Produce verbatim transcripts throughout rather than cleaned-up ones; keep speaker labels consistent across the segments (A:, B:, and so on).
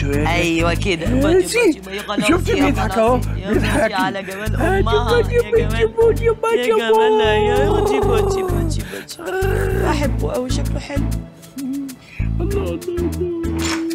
A: شويه.
B: ايوه كده. بودي بودي خلاص.
A: شفت بيضحك اهو
B: بيضحك على جمال امها. يا جمال يا جمالها يا بودي بودي بودي بودي. بحبه قوي شكله حلو.
A: الله الله الله.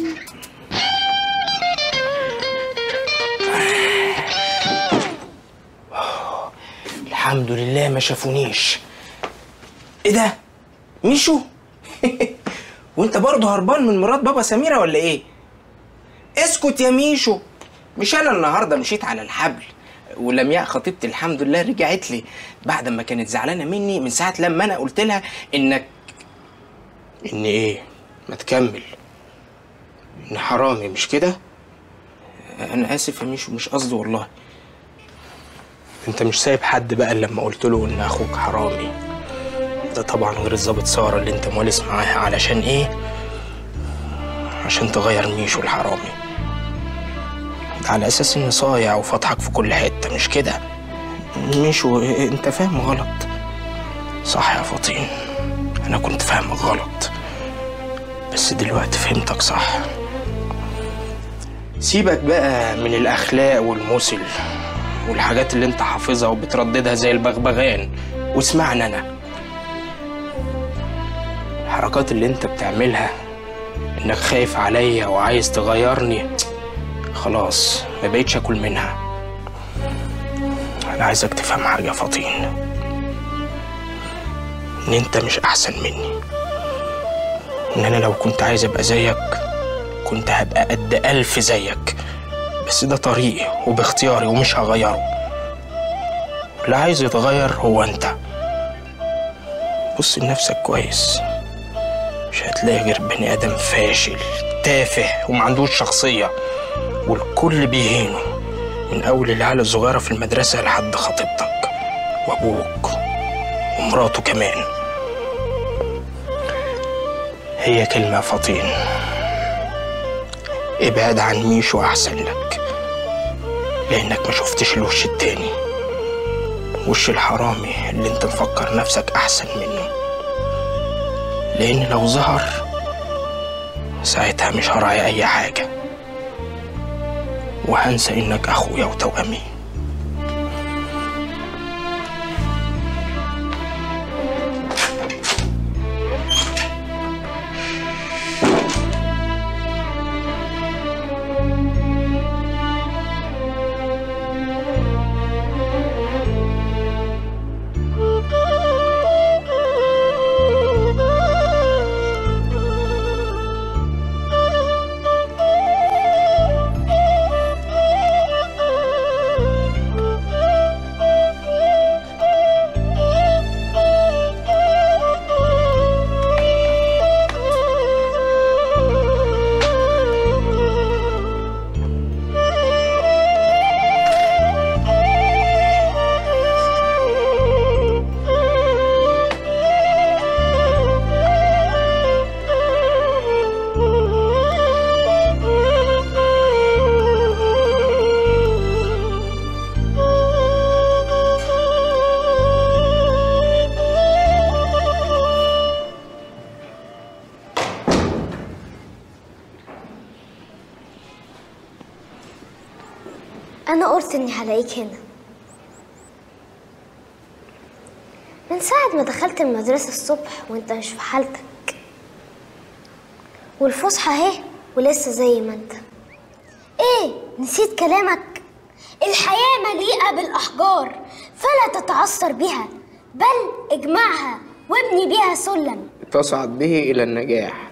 C: الحمد لله ما شافونيش. ايه ده؟ ميشو؟ وانت برضه هربان من مرات بابا سميرة ولا ايه؟ اسكت يا ميشو. مش انا النهارده مشيت على الحبل ولمياء خطيبتي الحمد لله رجعت لي بعد ما كانت زعلانه مني من ساعه لما انا قلت لها انك ان ايه؟ ما تكمل. ان حرامي مش كده؟ انا اسف يا ميشو مش قصدي والله. انت مش سايب حد بقى لما قلت له ان اخوك حرامي. ده طبعا غير الظابط ساره اللي انت مولس معاها. علشان ايه؟ عشان تغير ميشو الحرامي. ده على اساس اني صايع وفاتحك في كل حته مش كده؟ ميشو انت فاهم غلط. صح يا فطين، انا كنت فاهمك غلط بس دلوقتي فهمتك صح. سيبك بقى من الاخلاق والمثل والحاجات اللي انت حافظها وبترددها زي البغبغان واسمعني انا. الحركات اللي انت بتعملها انك خايف عليا وعايز تغيرني خلاص ما بقيتش اكل منها. انا عايزك تفهم حاجه يا فطين، ان انت مش احسن مني. ان انا لو كنت عايز ابقى زيك كنت هبقى قد الف زيك، بس ده طريقي وباختياري ومش هغيره. اللي عايز يتغير هو انت. بص لنفسك كويس، مش هتلاقي غير بني ادم فاشل تافه ومعندوش شخصيه والكل بيهينه، من اول العيال الصغيره في المدرسه لحد خطيبتك وابوك ومراته كمان. هي كلمه فطين، ابعد عن ميشو احسن لك، لانك ما شفتش الوش التاني، وش الحرامي اللي انت مفكر نفسك احسن منه. لان لو ظهر ساعتها مش هراعي اي حاجه وهنسى انك اخويا وتوامي.
D: أنا قلت إني هلاقيك هنا من ساعة ما دخلت المدرسة الصبح وأنت مش في حالتك، والفسحة أهي ولسه زي ما أنت. إيه نسيت كلامك؟ الحياة مليئة بالأحجار فلا تتعثر بها، بل اجمعها وابني بها سلم
C: تصعد به إلى النجاح.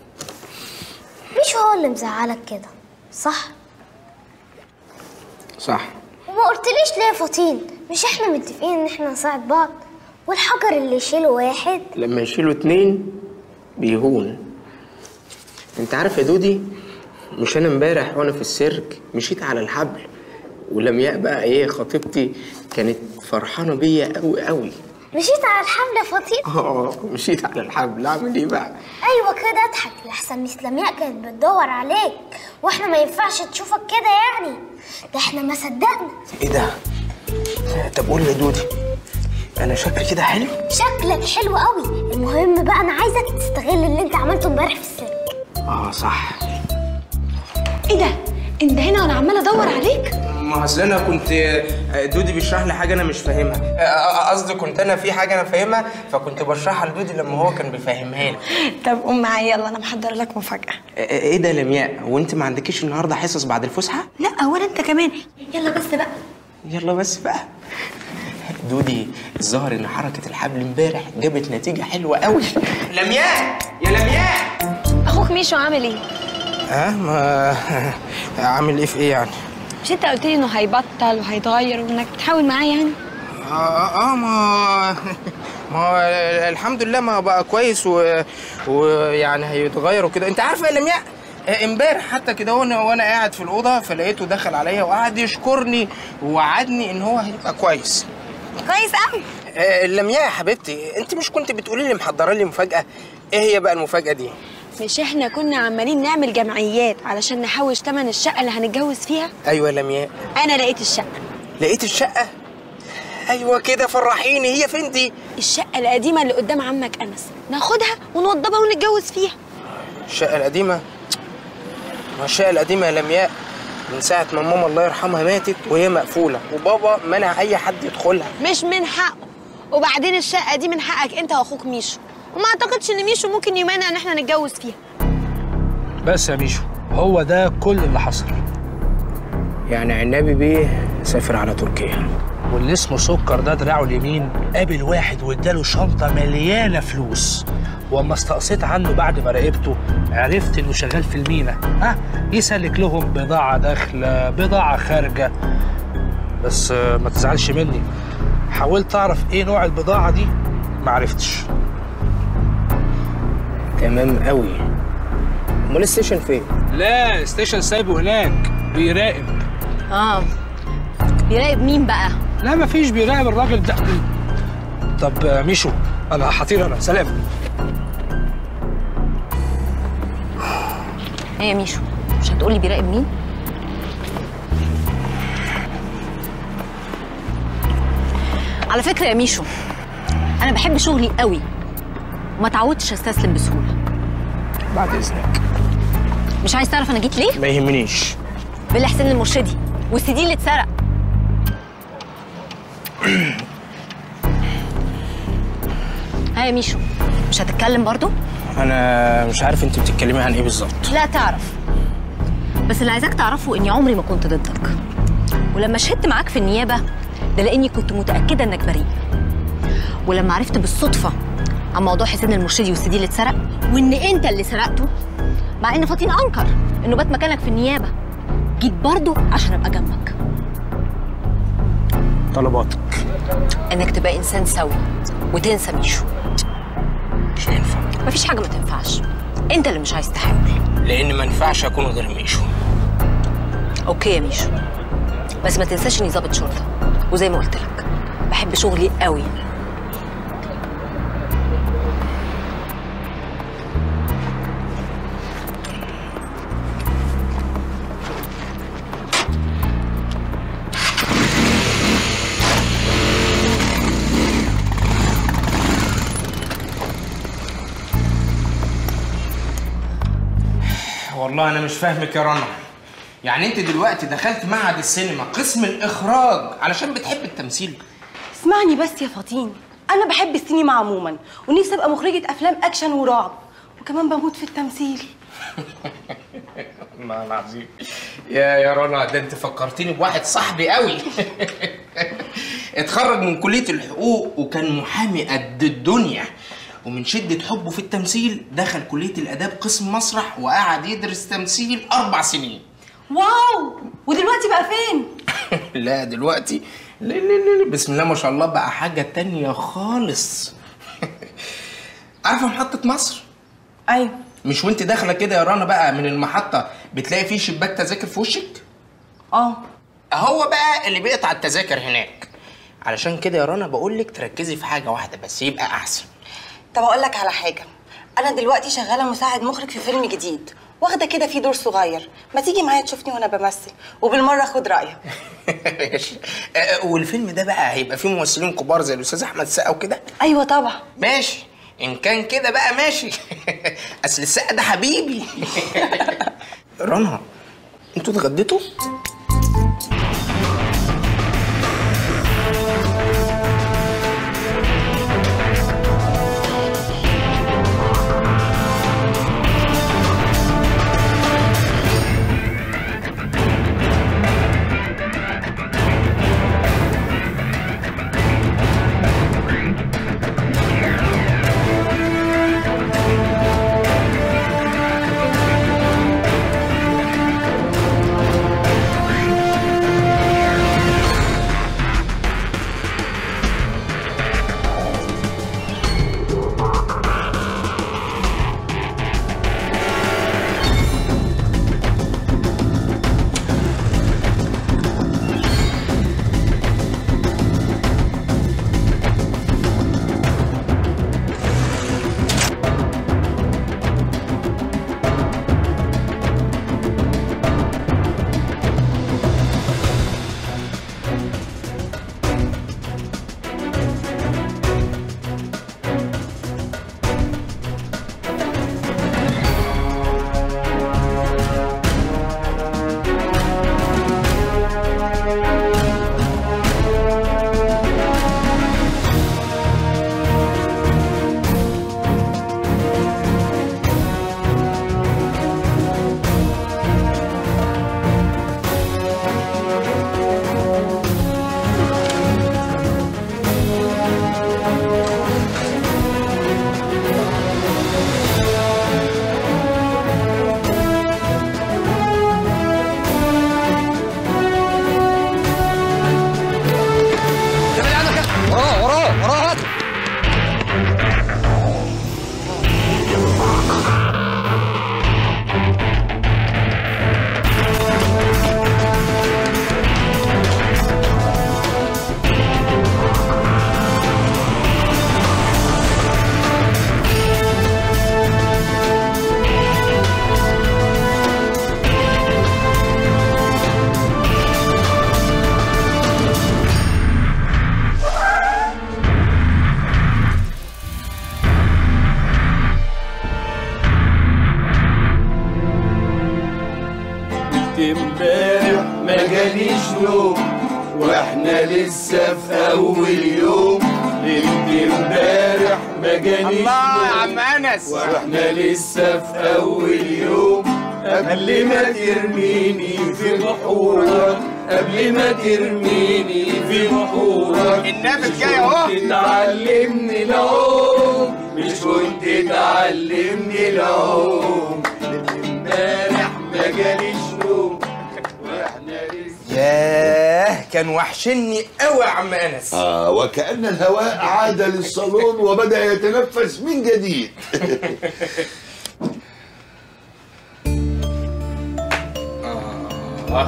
D: مش هو اللي مزعلك كده صح؟
C: صح.
D: وما قلتليش ليه يا فطين؟ مش احنا متفقين ان احنا نساعد بعض؟ والحجر اللي يشيله واحد
C: لما يشيله اتنين بيهون. انت عارف يا دودي، مش انا امبارح وانا في السيرك مشيت على الحبل ولمياء بقى ايه خطيبتي كانت فرحانه بيا قوي قوي.
D: مشيت على الحبل يا فطين؟
C: اه مشيت على الحبل. اعمل ايه بقى؟
D: ايوه كده اضحك لحسن مس لمياء كانت بتدور عليك واحنا ما ينفعش تشوفك كده يعني، ده احنا ما صدقنا.
C: ايه ده؟ طب قول لي يا دودي، انا شكلي كده حلو؟
D: شكلك حلو قوي. المهم بقى انا عايزك تستغل اللي انت عملته امبارح في السيرك.
C: اه صح.
E: ايه ده؟ انت هنا وانا عماله ادور عليك؟
C: ما اصل انا كنت دودي بيشرح لي حاجه انا مش فاهمها، قصدي كنت انا في حاجه انا فاهمها فكنت بشرحها لدودي لما هو كان بيفهمها لي.
E: طب قوم معايا يلا، انا محضره لك مفاجاه.
C: ايه ده يا لمياء؟ وانت ما عندكيش النهارده حصص بعد الفسحه؟
E: لا ولا انت كمان. يلا بس بقى.
C: يلا بس بقى. دودي الظاهر ان حركه الحبل امبارح جابت نتيجه حلوه قوي. لمياء يا لمياء،
E: اخوك ميشو عامل ايه؟
C: اه ما عامل ايه في ايه يعني؟
E: مش انت قلت لي انه هيبطل وهيتغير وانك بتحاول معاه يعني؟
C: اه اه ما ما هو الحمد لله ما بقى كويس و... ويعني هيتغير وكده. انت عارفه يا لمياء امبارح حتى كده وانا وانا قاعد في الاوضه فلقيته دخل عليا وقعد يشكرني ووعدني ان هو هيبقى كويس.
E: كويس قوي.
C: آه لمياء يا حبيبتي، انت مش كنت بتقولي لي محضره لي مفاجاه؟ ايه هي بقى المفاجاه دي؟
E: مش احنا كنا عمالين نعمل جمعيات علشان نحوش تمن الشقه اللي هنتجوز فيها؟
C: ايوه يا لمياء.
E: انا لقيت الشقه.
C: لقيت الشقه؟ ايوه كده فرحيني، هي فين دي؟
E: الشقه القديمه اللي قدام عمك انس، ناخدها ونوضبها ونتجوز فيها.
C: الشقه القديمه؟ ما الشقه القديمه يا لمياء من ساعه ما ماما الله يرحمها ماتت وهي مقفوله وبابا منع اي حد يدخلها.
E: مش من حقه، وبعدين الشقه دي من حقك انت واخوك ميشو، وما اعتقدش ان ميشو ممكن يمانع ان احنا نتجوز فيها.
A: بس يا ميشو هو ده كل اللي حصل.
C: يعني عنابي بيه سافر على تركيا،
A: واللي اسمه سكر ده دراعه اليمين قابل واحد واداله شنطه مليانه فلوس، واما استقصيت عنه بعد ما راقبته عرفت انه شغال في المينا، ها يسلك لهم بضاعه داخله بضاعه خارجه. بس ما تزعلش مني، حاولت اعرف ايه نوع البضاعه دي ما عرفتش.
C: تمام قوي. امال الستيشن فين؟
A: لا الستيشن سايبه هناك بيراقب.
E: اه بيراقب مين بقى؟
A: لا مفيش، بيراقب الراجل ده. طب ميشو انا هطير، انا سلام.
E: ايه يا ميشو مش هتقولي بيراقب مين؟ على فكره يا ميشو انا بحب شغلي قوي وما تعودتش استسلم بسهوله.
C: بعد اذنك.
E: مش عايز تعرف انا جيت ليه؟
C: ما يهمنيش.
E: بالله حسين المرشدي والسي دي اللي اتسرق. ها يا ميشو مش هتتكلم برضو؟
C: انا مش عارف انت بتتكلمي عن ايه بالظبط.
E: لا تعرف، بس اللي عايزاك تعرفه اني عمري ما كنت ضدك، ولما شهدت معاك في النيابه ده لاني كنت متاكده انك بريء، ولما عرفت بالصدفه عن موضوع حسين المرشدي والسي دي اللي اتسرق وان انت اللي سرقته، مع ان فاطين انكر انه بات مكانك في النيابه، جيت برضه عشان ابقى جنبك.
C: طلباتك
E: انك تبقى انسان سوي وتنسى ميشو.
C: مش هينفع.
E: مفيش حاجه ما تنفعش، انت اللي مش عايز تحاول.
C: لان ما ينفعش اكون غير ميشو.
E: اوكي يا ميشو، بس ما تنساش اني ضابط شرطه، وزي ما قلت لك بحب شغلي قوي.
C: والله انا مش فاهمك يا رنا. يعني انت دلوقتي دخلت معهد السينما قسم الاخراج علشان بتحب التمثيل؟
F: اسمعني بس يا فاطين، انا بحب السينما عموما ونفسي ابقى مخرجه افلام اكشن ورعب، وكمان بموت في التمثيل.
C: والله العظيم يا يا رنا، ده انت فكرتيني بواحد صاحبي قوي. اتخرج من كليه الحقوق وكان محامي قد الدنيا، ومن شدة حبه في التمثيل دخل كلية الآداب قسم مسرح وقعد يدرس تمثيل أربع سنين.
F: واو، ودلوقتي بقى فين؟
C: لا دلوقتي لا لا لا بسم الله ما شاء الله بقى حاجة تانية خالص. عارفة محطة مصر؟
F: أيوه.
C: مش وانت داخلة كده يا رنا بقى من المحطة بتلاقي فيه شباك تذاكر في وشك؟
F: اه.
C: هو بقى اللي بيقطع التذاكر هناك. علشان كده يا رنا بقول لك تركزي في حاجة واحدة بس يبقى أحسن.
F: طب اقول لك على حاجه، انا دلوقتي شغاله مساعد مخرج في فيلم جديد، واخده كده في دور صغير، ما تيجي معايا تشوفني وانا بمثل وبالمره خد رايك.
C: ماشي. والفيلم ده بقى هيبقى فيه ممثلين كبار زي الاستاذ احمد السقا وكده؟
F: ايوه طبعا.
C: ماشي، ان كان كده بقى ماشي. اصل السقا ده حبيبي. رنا انتوا اتغديتوا؟
G: امبارح ما جاليش نوم واحنا لسه في اول يوم. ليلة امبارح ما جاليش
C: الله يا عم انس
G: واحنا لسه في اول يوم. قبل ما ترميني في بحورك قبل ما ترميني في بحورك
C: النافذ جاي اهو.
G: مش كنت تعلمني العوم مش كنت تعلمني العوم. امبارح ما جاليش نوم واحنا لسه.
C: ياه كان وحشني قوي يا عم انس.
H: اه وكأن الهواء عاد للصالون وبدأ يتنفس من جديد.
C: آه.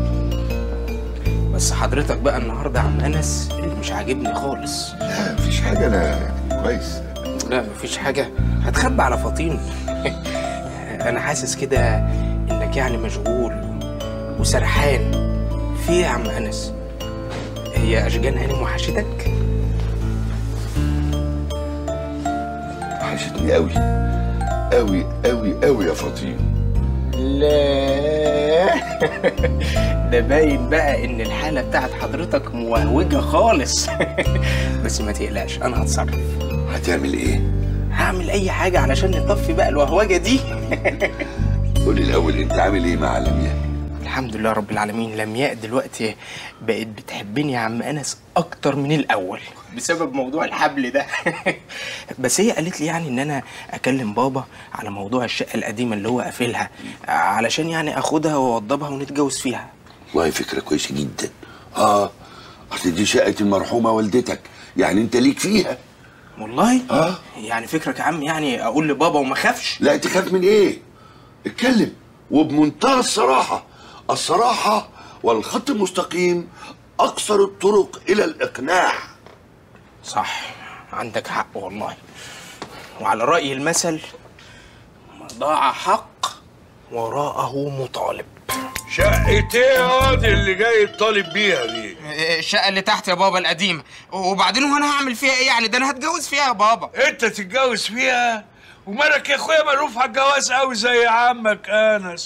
C: بس حضرتك بقى النهارده يا عم انس اللي مش عاجبني خالص.
H: لا مفيش حاجة، أنا كويس.
C: لا مفيش حاجة، هتخبى على فطين. أنا حاسس كده إنك يعني مشغول وسرحان. في إيه يا عم أنس؟ هي أشجان هانم وحشتك؟
H: وحشتني أوي أوي أوي أوي يا فطين.
C: لا ده باين بقى إن الحالة بتاعت حضرتك موهوجة خالص. بس ما تقلقش أنا هتصرف.
H: هتعمل إيه؟
C: هعمل أي حاجة علشان نطفي بقى الوهوجة دي.
H: قولي الأول أنت عامل إيه مع لمياء؟
C: الحمد لله رب العالمين. لمياء دلوقتي بقت بتحبني يا عم أنس أكتر من الأول بسبب موضوع الحبل ده. بس هي قالت لي يعني إن أنا أكلم بابا على موضوع الشقة القديمة اللي هو قافلها علشان يعني أخدها وأوضبها ونتجوز فيها.
H: والله فكرة كويسة جدا. آه أصل دي شقة المرحومة والدتك، يعني أنت ليك فيها.
C: والله؟
H: آه
C: يعني فكرك يا عم يعني أقول لبابا وما أخافش؟
H: لا تخاف من إيه؟ اتكلم وبمنتهى الصراحة. الصراحة والخط المستقيم أقصر الطرق إلى الإقناع.
C: صح عندك حق والله. وعلى رأي المثل ما ضاع حق وراءه مطالب.
I: شقة ايه ياض اللي جاي تطالب بيها دي؟
C: الشقة اللي تحت يا بابا القديمة. وبعدين وانا هعمل فيها ايه يعني؟ ده انا هتجوز فيها يا بابا.
I: انت تتجوز فيها؟ ومالك يا اخويا ملوف على الجواز قوي زي عمك انس؟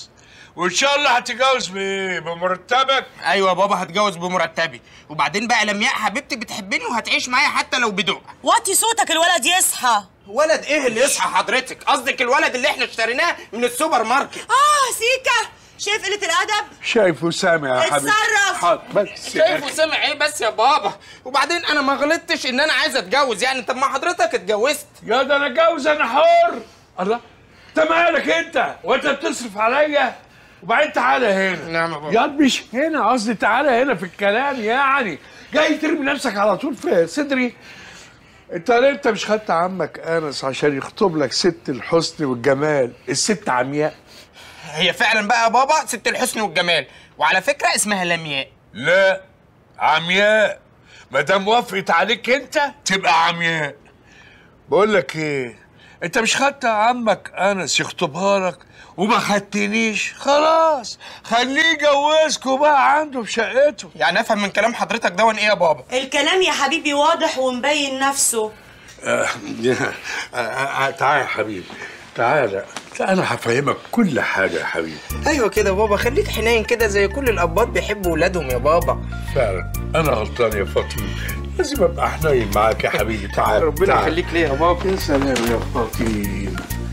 I: وان شاء الله هتتجوز بايه؟ بمرتبك؟
C: ايوه يا بابا هتجوز بمرتبي، وبعدين بقى لمياء حبيبتي بتحبني وهتعيش معايا حتى لو بدق.
B: وطي صوتك الولد يصحى.
C: ولد ايه اللي يصحى حضرتك؟ قصدك الولد اللي احنا اشتريناه من السوبر ماركت.
B: اه سيكا، شايف قلة الأدب؟
I: شايف وسامع يا حبيبي.
B: اتصرف.
I: حاضر بس.
C: شايف وسامع ايه بس يا بابا؟ وبعدين انا ما غلطتش ان انا عايز اتجوز يعني. طب ما حضرتك اتجوزت.
I: يا ده انا اتجوز انا حر. الله، انت مالك انت؟ وانت بتصرف عليا؟ وبعدين تعالى هنا.
C: نعم يا بابا.
I: ياض مش هنا، قصدي تعالى هنا في الكلام يعني. جاي ترمي نفسك على طول في صدري. انت ليه انت مش خدت عمك انس عشان يخطب لك ست الحسن والجمال، الست عمياء؟
C: هي فعلا بقى يا بابا ست الحسن والجمال، وعلى فكره اسمها لمياء.
I: لا، عمياء. ما دام وافقت عليك انت تبقى عمياء. بقول لك ايه، انت مش خدت عمك انس يخطبها لك وما خدتنيش؟ خلاص خليه يجوزكوا بقى عنده في شقته.
C: يعني افهم من كلام حضرتك دون ايه يا بابا؟
B: الكلام يا حبيبي واضح ومبين نفسه.
I: آه آه آه تعال يا حبيبي، تعالى، انا هفهمك كل حاجه يا حبيبي.
C: ايوه كده يا بابا، خليك حنين كده زي كل الابات بيحبوا ولادهم يا بابا.
I: فعلا انا غلطان يا فاطمه، لازم ابقى حنين معاك يا حبيبي. تعال
C: ربنا يخليك ليا يا بابا.
I: يا سلام يا فاطمه.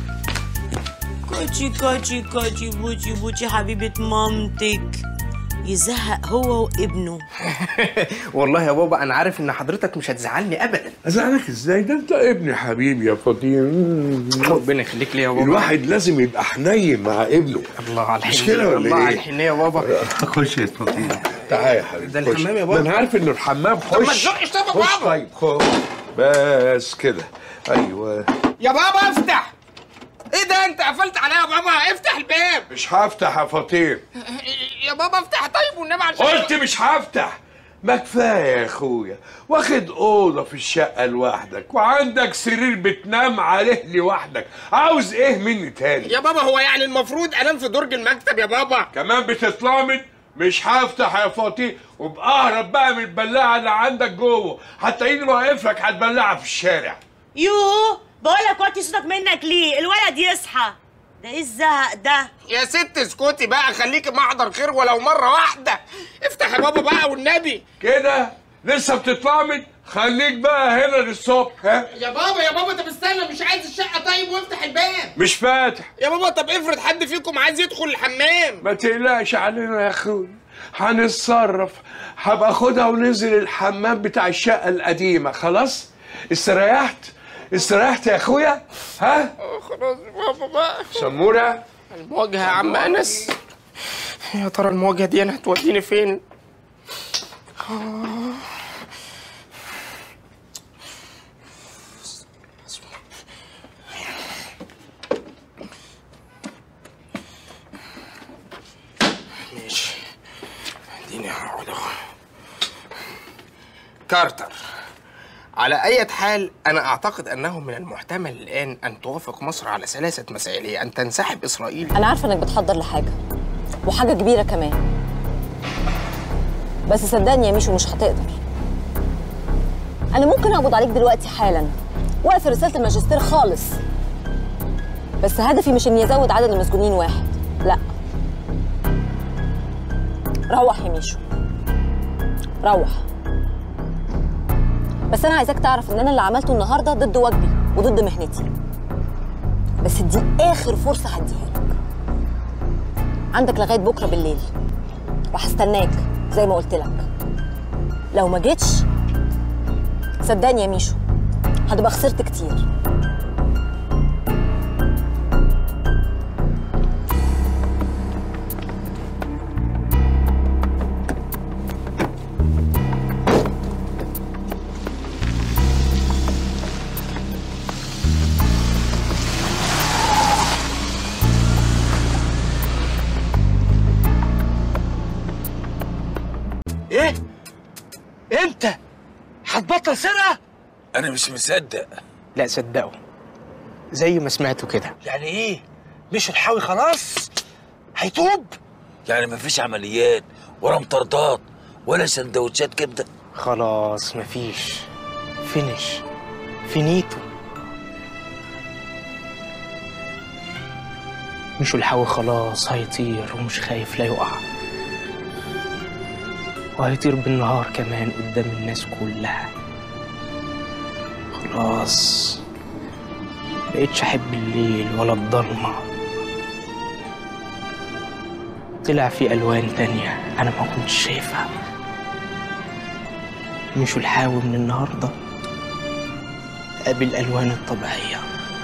B: كوتشي كوتشي كوتشي بوتشي بوتشي حبيبة مامتك. يزهق هو وابنه.
C: والله يا بابا انا عارف ان حضرتك مش هتزعلني ابدا.
I: ازعلك ازاي؟ ده انت ابني حبيبي يا فاطمه.
C: ربنا يخليك ليا يا بابا.
I: الواحد لازم يبقى حنين مع ابنه.
C: الله على الحنيه.
I: مش كده ولا
C: الله على
I: ايه؟
C: الحنيه يا بابا.
I: خش يا فاطمه. تعالى يا حبيبي.
C: ده الحمام يا بابا.
I: انا عارف انه الحمام. خش.
C: طب ما تزقش طب يا بابا.
I: خش طيب خش. بس كده. ايوه
C: يا بابا افتح. ايه ده انت قفلت عليا يا بابا؟ افتح الباب.
I: مش هفتح يا فطير.
C: يا بابا افتح طيب والنبي عشان
I: قلت مش هفتح. ما كفايه يا اخويا، واخد اوضه في الشقه لوحدك وعندك سرير بتنام عليه لوحدك، عاوز ايه مني تاني؟
C: يا بابا هو يعني المفروض انام في درج المكتب يا بابا؟
I: كمان بتتلامد؟ مش هفتح يا فطير، وبأهرب بقى من البلاعه اللي عندك جوه، هتلاقيني واقف لك هتبلعها في الشارع.
B: يوه بقول لك وطي صوتك منك ليه؟ الولد يصحى. ده ايه الزهق ده؟
C: يا ست اسكتي بقى، خليكي محضر خير ولو مره واحده. افتح يا بابا بقى والنبي.
I: كده لسه بتتلامد؟ خليك بقى هنا للصبح. ها
C: يا بابا يا بابا طب استنى، مش عايز الشقه طيب وافتح الباب.
I: مش فاتح
C: يا بابا طب افرض حد فيكم عايز يدخل الحمام.
I: ما تقلقش علينا يا اخويا، هنتصرف. هبقى خدها وننزل الحمام بتاع الشقه القديمه. خلاص استريحت؟ استريحت يا اخويا؟ ها؟
C: خلاص يا بابا بقى.
I: سموره
C: المواجهه يا عم انس، يا ترى المواجهه دي انا هتوديني فين؟ ماشي اديني هقعد اهو. كارتر، على أي حال أنا أعتقد أنه من المحتمل الآن أن توافق مصر على ثلاثة مسائل، هي أن تنسحب إسرائيل.
E: أنا عارفة إنك بتحضر لحاجة وحاجة كبيرة كمان، بس صدقني يا ميشو مش هتقدر. أنا ممكن أقبض عليك دلوقتي حالا وأقفل رسالة الماجستير خالص، بس هدفي مش إني أزود عدد المسجونين واحد، لأ. روح يا ميشو، روح. بس أنا عايزاك تعرف إن أنا اللي عملته النهارده ضد واجبي وضد مهنتي، بس دي آخر فرصة هديها لك. عندك لغاية بكرة بالليل وهستناك زي ما قلت لك. لو ما جيتش صدقني يا ميشو هتبقى خسرت كتير.
A: ايه؟ انت هتبطل سرقه؟
I: انا مش مصدق.
C: لا صدقوا زي ما سمعتوا كده.
A: يعني ايه؟ مش الحاوي خلاص هيتوب؟
J: يعني مفيش عمليات ولا مطاردات ولا سندوتشات كبده؟
C: خلاص مفيش، فينيش، فينيتو. مشو الحاوي خلاص هيطير ومش خايف لا يقع، وهيطير بالنهار كمان قدام الناس كلها. خلاص مبقتش احب الليل ولا الضلمه، طلع في الوان تانية انا ما كنتش شايفها. مشو الحاوي من النهارده قابل الالوان الطبيعيه.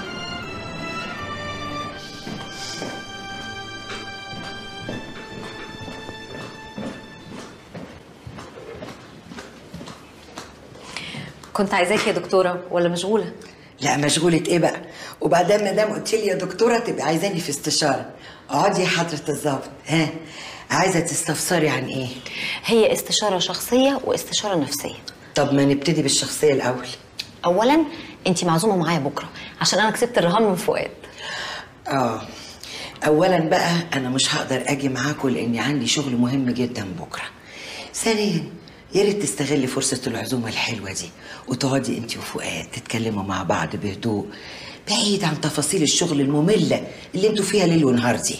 E: كنت عايزاك يا دكتوره ولا مشغوله؟
K: لا مشغولة ايه بقى؟ وبعدين ما دام قلت لي يا دكتوره تبقى عايزاني في استشاره. اقعدي يا حضره الضابط. ها عايزه تستفسري عن ايه؟
E: هي استشاره شخصيه واستشاره نفسيه.
K: طب ما نبتدي بالشخصيه الاول.
E: اولا انت معزومه معايا بكره عشان انا كسبت الرهان من فؤاد.
K: اه اولا بقى انا مش هقدر اجي معاكم لاني عندي شغل مهم جدا بكره. ثانيا يا ريت تستغلي فرصه العزومه الحلوه دي وتقعدي انت وفؤاد تتكلموا مع بعض بهدوء بعيد عن تفاصيل الشغل الممله اللي انتوا فيها ليل ونهار دي.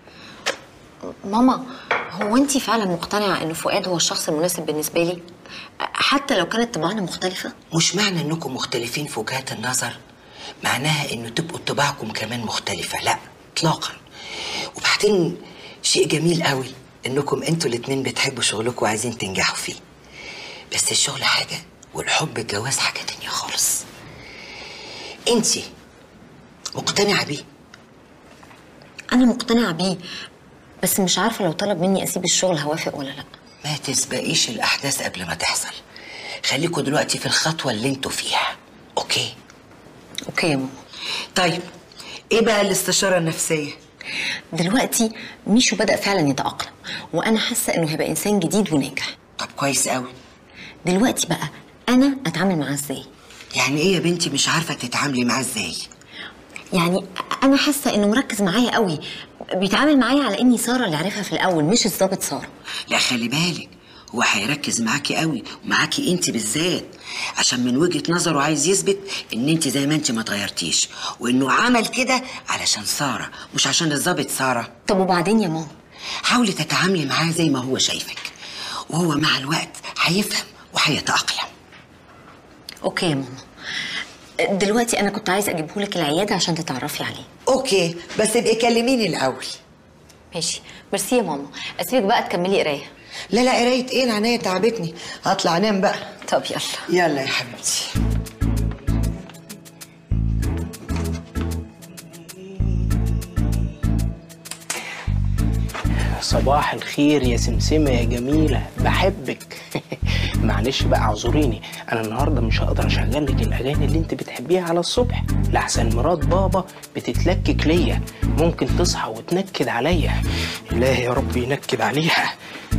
E: ماما هو انت فعلا مقتنعه ان فؤاد هو الشخص المناسب بالنسبه لي حتى لو كانت طباعنا مختلفه؟
K: مش معنى انكم مختلفين في وجهات النظر معناها انه تبقوا طباعكم كمان مختلفه، لا اطلاقا. وبعدين شيء جميل قوي انكم انتوا الاتنين بتحبوا شغلكم وعايزين تنجحوا فيه، بس الشغل حاجه والحب الجواز حاجه تانية خالص. انتي مقتنعه بيه؟
E: انا مقتنعه بيه بس مش عارفه لو طلب مني اسيب الشغل هوافق ولا لا.
K: ما تسبقيش الاحداث قبل ما تحصل، خليكوا دلوقتي في الخطوه اللي انتوا فيها. اوكي
E: اوكي يا ماما.
K: طيب ايه بقى الاستشاره النفسيه؟
E: دلوقتي ميشو بدأ فعلا يتأقلم وانا حاسه انه هيبقى انسان جديد وناجح.
K: طب كويس قوي.
E: دلوقتي بقى انا اتعامل معاه ازاي؟
K: يعني ايه يا بنتي مش عارفه تتعاملي معاه ازاي؟
E: يعني انا حاسه انه مركز معايا قوي، بيتعامل معايا على اني ساره اللي عارفها في الاول مش الظابط ساره.
K: لا خلي بالك هو هيركز معاكي قوي ومعاكي انت بالذات عشان من وجهه نظره عايز يثبت ان انت زي ما انت ما اتغيرتيش وانه عمل كده علشان ساره مش عشان الظابط ساره.
E: طب وبعدين يا ماما؟
K: حاولي تتعاملي معاه زي ما هو شايفك وهو مع الوقت هيفهم وهيتأقلم.
E: اوكي يا ماما. دلوقتي انا كنت عايزه اجيبه لك العياده عشان تتعرفي عليه.
K: اوكي بس ابقي كلميني الاول.
E: ماشي ميرسي يا ماما. اسيبك بقى تكملي قرايه.
K: لا لا قرايه ايه؟ العنايه تعبتني، هطلع انام بقى.
E: طب يلا
K: يلا يا حبيبتي.
C: صباح الخير يا سمسمة يا جميلة، بحبك. معلش بقى اعذريني، انا النهارده مش هقدر اشغل لك الاغاني اللي انت بتحبيها على الصبح، لحسن مرات بابا بتتلكك ليا، ممكن تصحى وتنكد عليا. الله يا رب ينكد عليها.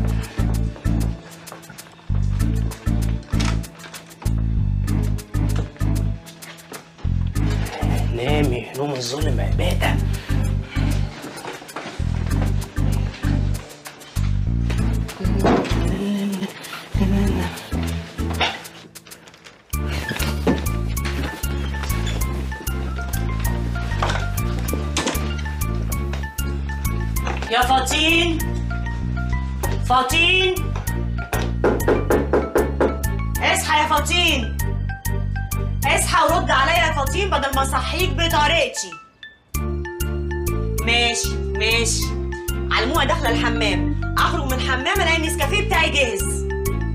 C: نامي نوم الظالم عباده.
B: يا فاطين فاطين اصحى يا فاطين، اصحى ورد عليا يا فاطين بدل ما اصحيك بطريقتي. ماشي ماشي. علموها داخله الحمام، اخرج من الحمام الاقي النسكافيه بتاعي جاهز.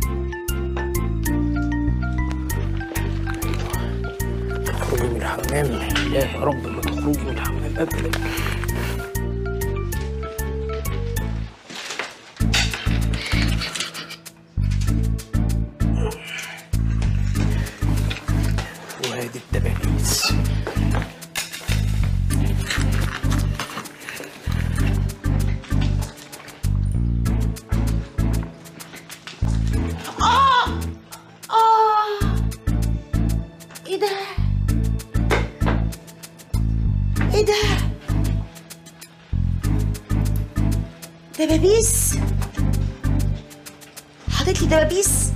C: تخرجي من الحمام؟ لا يا رب ما تخرجي من الحمام ابدا. وادي الدبابيس.
B: اه اه ايه ده؟ ايه ده؟ دبابيس؟ حاطط لي دبابيس؟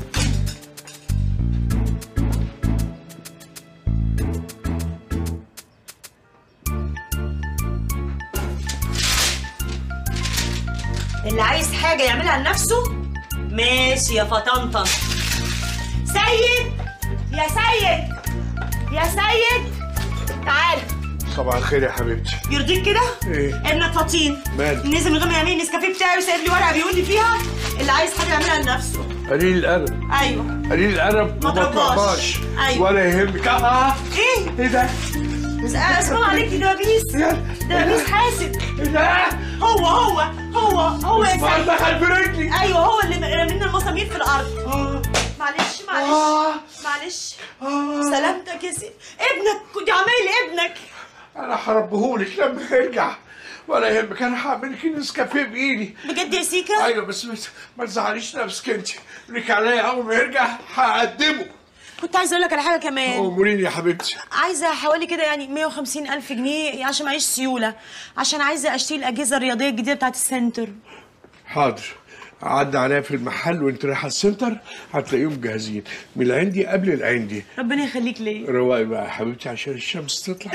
B: حاجه يعملها لنفسه؟ ماشي يا فطنطن. سيد يا سيد يا سيد تعال.
I: صباح الخير يا حبيبتي.
B: يرضيك كده؟
I: ايه؟
B: ابنك فطين
I: ماله؟
B: نزل من غير ما يعمل لي النسكافيه بتاعي وسايب لي ورقه بيقول لي فيها اللي عايز حاجه يعملها لنفسه.
I: قليل الادب.
B: ايوه
I: قليل الادب
B: ما ترباش.
I: ايوه ولا يهمك. اه
B: ايه؟
I: ايه ده؟
B: اسمع عليك دي دبابيس. دبابيس حاسد.
I: ايه ده؟
B: هو هو هو هو يا سيد.
I: دخل في رجلي.
B: ايوه هو اللي رامين المسامير في الارض. معلش معلش معلش. سلامتك يا سيدي. ابنك كنت عامل لي ابنك.
I: انا هربهولك لما يرجع ولا يهمك. انا هعمل لك النسكافيه بايدي.
B: بجد يا سيكا؟
I: ايوه بس ما تزعليش نفسك انت. ليك عليا اول ما يرجع هقدمه.
B: كنت عايزه اقول لك على حاجه كمان.
I: اموريني يا حبيبتي.
B: عايزه حوالي كده يعني مية وخمسين الف جنيه عشان معيش سيوله، عشان عايزه اشتري الاجهزه الرياضيه الجديده بتاعت السنتر.
I: حاضر. عدى عليا في المحل وانت رايحه السنتر هتلاقيهم جاهزين من العندي قبل العندي.
B: ربنا يخليك ليا.
I: رواقي بقى يا حبيبتي عشان الشمس تطلع.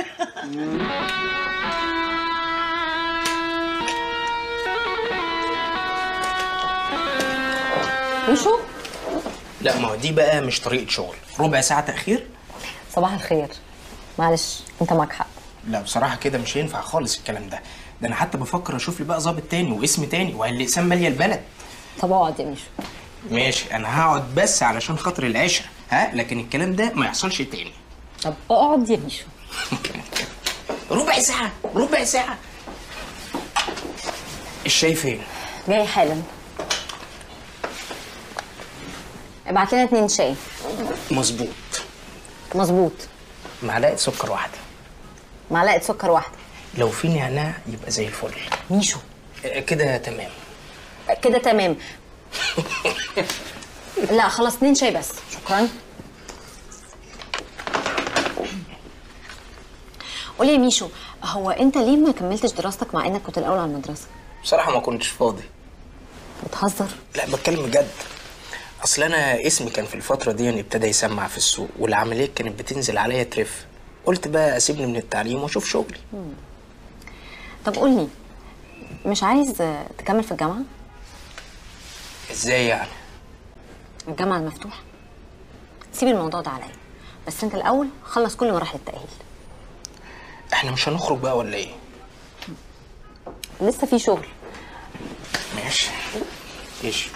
C: مشوا؟ لا ما هو دي بقى مش طريقة شغل، ربع ساعة تأخير.
E: صباح الخير. معلش انت معاك حق.
C: لا بصراحة كده مش هينفع خالص الكلام ده، ده أنا حتى بفكر أشوف لي بقى ظابط تاني واسم تاني والأقسام مالية البلد.
E: طب اقعد يا ميشو.
C: ماشي أنا هقعد بس علشان خاطر العشرة، ها؟ لكن الكلام ده ما يحصلش تاني.
E: طب اقعد يا ميشو.
C: ربع ساعة ربع ساعة. الشاي فين؟
E: جاي حالا. ابعت لنا اتنين شاي.
C: مظبوط.
E: مظبوط.
C: معلقة سكر واحدة.
E: معلقة سكر واحدة.
C: لو في نعناع يبقى زي الفل.
E: ميشو.
C: كده تمام.
E: كده تمام. لا خلاص اتنين شاي بس، شكرا. قولي يا ميشو، هو انت ليه ما كملتش دراستك مع انك كنت الاول على المدرسة؟
C: بصراحة ما كنتش فاضي.
E: بتهزر؟
C: لا بتكلم بجد. اصل انا اسمي كان في الفتره دي يعني ابتدى يسمع في السوق والعمليات كانت بتنزل عليا ترف، قلت بقى اسيبني من التعليم واشوف شغلي.
E: مم. طب قولي، مش عايز تكمل في الجامعه؟
C: ازاي يعني؟
E: الجامعه المفتوحه. سيب الموضوع ده عليا، بس انت الاول خلص كل مراحل التاهيل.
C: احنا مش هنخرج بقى ولا ايه؟
E: لسه في شغل.
C: ماشي ماشي.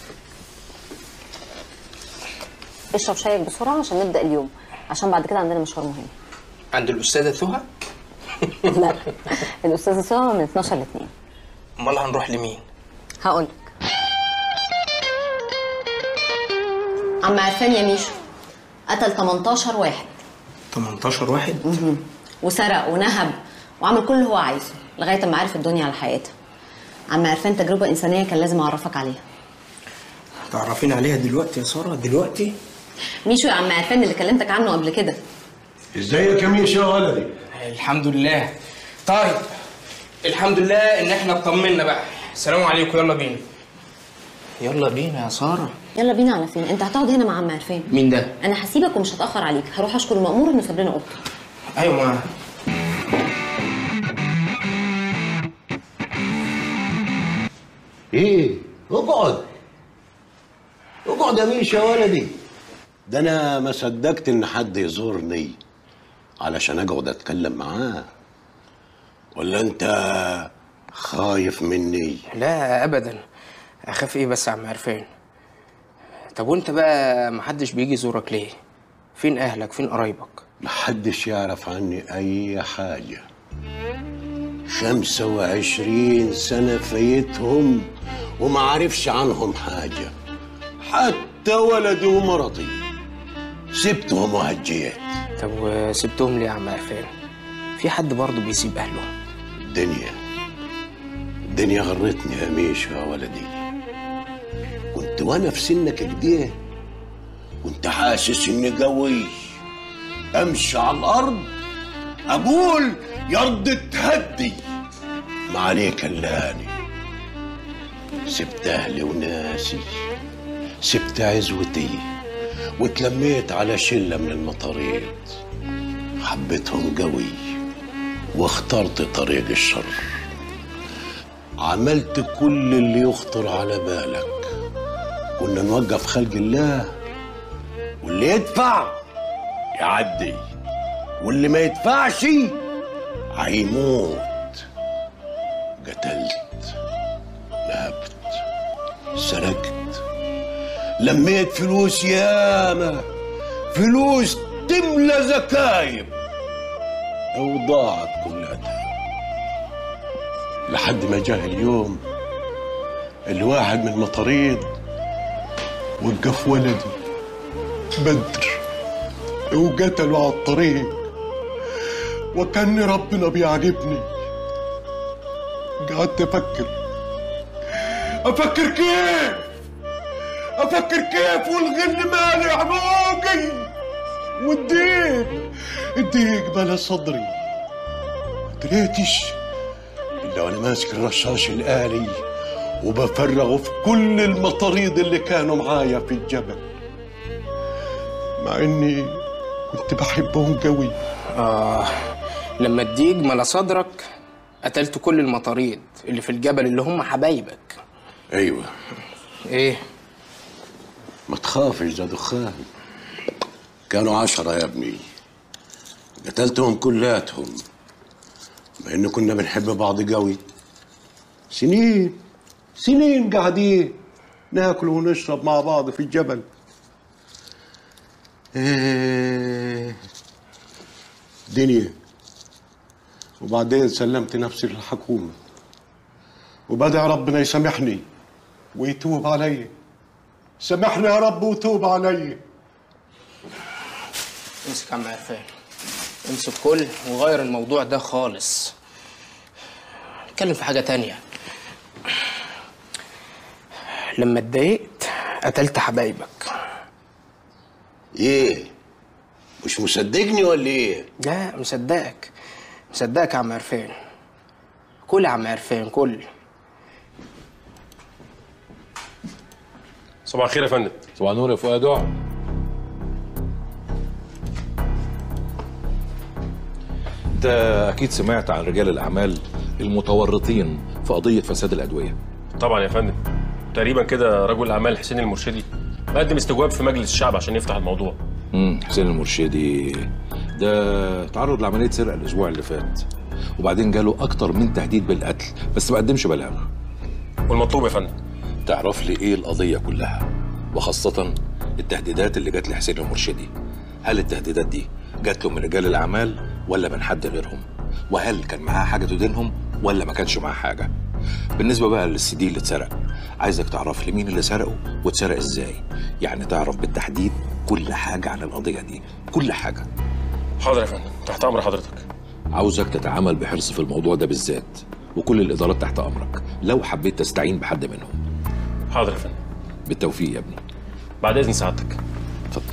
E: اشرب شايك بسرعه عشان نبدا اليوم، عشان بعد كده عندنا مشوار مهم.
C: عند الاستاذه سهى؟
E: لا الاستاذه سهى من اتناشر ل اتنين.
C: امال هنروح لمين؟
E: هقولك. عم عرفان يا ميشو قتل تمنتاشر واحد.
C: تمنتاشر واحد؟
E: اها. وسرق ونهب وعمل كل اللي هو عايزه لغايه ما عرف الدنيا على حقيقتها. عم عرفان تجربه انسانيه كان لازم اعرفك عليها.
C: تعرفين عليها دلوقتي يا ساره؟ دلوقتي؟
E: ميشو يا عم عرفان اللي كلمتك عنه قبل كده.
L: ازيك يا ميشو يا ولدي؟
C: الحمد لله. طيب الحمد لله ان احنا اطمنا بقى. السلام عليكم. يلا بينا. يلا بينا يا ساره.
E: يلا بينا على فين؟ انت هتقعد هنا مع عم عرفان.
C: مين ده؟
E: انا هسيبك ومش هتاخر عليك، هروح اشكر المأمور انه ساب لنا اوضته.
C: ايوه ما
L: ايه؟ اقعد اقعد يا ميشو يا ولدي. ده انا ما صدقت ان حد يزورني علشان اقعد اتكلم معاه. ولا انت خايف مني؟
C: لا ابدا. اخاف ايه بس يا عم عرفان؟ طب وانت بقى محدش بيجي يزورك ليه؟ فين اهلك؟ فين قرايبك؟
L: محدش يعرف عني اي حاجه. خمسة وعشرين سنة فايتهم وما عرفش عنهم حاجة، حتى ولدي ومرضي سبتهم وهجيت.
C: طب وسبتهم ليه يا عم عرفان؟ في حد برضه بيسيب أهله؟
L: الدنيا الدنيا غرتني يا ميشو يا ولدي. كنت وانا في سنك كده كنت حاسس اني قوي، امشي على الارض اقول يا ارض تهدي، ما عليك اللاني. سبت اهلي وناسي، سبت عزوتي واتلميت على شله من المطاريد. حبيتهم قوي واخترت طريق الشر. عملت كل اللي يخطر على بالك. كنا نوقف خلق الله، واللي يدفع يعدي، واللي ما يدفعش هيموت. قتلت، نهبت، سرقت، لميت فلوس ياما، فلوس تملى زكايب، وضاعت كلها لحد ما جاء اليوم اللي واحد من المطاريد وقف ولدي بدر وقتله على الطريق، وكان ربنا بيعجبني. قعدت افكر افكر كيف افكر كيف والغل مالي عموقي، والضيق الضيق بلا صدري. مدريتش الا وانا ماسك الرشاش الآلي وبفرغه في كل المطاريد اللي كانوا معايا في الجبل، مع اني كنت بحبهم قوي.
C: آه لما الديج ملا صدرك قتلت كل المطاريد اللي في الجبل اللي هم حبايبك.
L: ايوه.
C: ايه؟
L: ما تخافش، ده دخان. كانوا عشرة يا ابني، قتلتهم كلاتهم، مع إن كنا بنحب بعض قوي. سنين سنين قاعدين ناكل ونشرب مع بعض في الجبل. إيه دنيا. وبعدين سلمت نفسي للحكومة، وبدأ ربنا يسامحني ويتوب علي. سامحني يا رب وتوب علي.
C: امسك يا عم عرفان، امسك كل وغير الموضوع ده خالص. نتكلم في حاجة تانية. لما اتضايقت قتلت حبايبك.
L: ايه؟ مش مصدقني ولا ايه؟
C: لا مصدقك، مصدقك يا عم عرفان. كل يا عم عرفان كل.
M: صباح الخير يا فندم.
N: صباح النور يا فؤاد. اقعد. انت اكيد سمعت عن رجال الاعمال المتورطين في قضيه فساد الادويه.
M: طبعا يا فندم، تقريبا كده رجل الاعمال حسين المرشدي مقدم استجواب في مجلس الشعب عشان يفتح الموضوع.
N: امم حسين المرشدي ده تعرض لعمليه سرقه الاسبوع اللي فات، وبعدين جاله اكتر من تهديد بالقتل بس ما قدمش بلاغ.
M: والمطلوب يا فندم
N: تعرف لي ايه القضيه كلها، وخاصه التهديدات اللي جات لحسين المرشدي. هل التهديدات دي جات له من رجال الاعمال ولا من حد غيرهم؟ وهل كان معاه حاجه تدينهم ولا ما كانش معاه حاجه؟ بالنسبه بقى للسي دي اللي اتسرق، عايزك تعرف لي مين اللي سرقه واتسرق ازاي، يعني تعرف بالتحديد كل حاجه عن القضيه دي، كل حاجه.
M: حاضر يا فندم، تحت امر حضرتك.
N: عاوزك تتعامل بحرص في الموضوع ده بالذات، وكل الادارات تحت امرك لو حبيت تستعين بحد منهم.
M: حاضر يا فندم.
N: بالتوفيق يا ابني.
M: بعد اذن سعادتك.
N: اتفضل.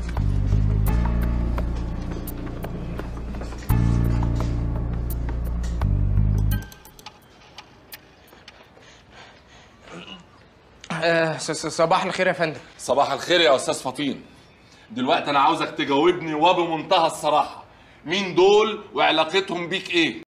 C: آه صباح الخير يا فندم.
O: صباح الخير يا استاذ فطين. دلوقتي انا عاوزك تجاوبني وبمنتهى الصراحه، مين دول وعلاقتهم بيك ايه؟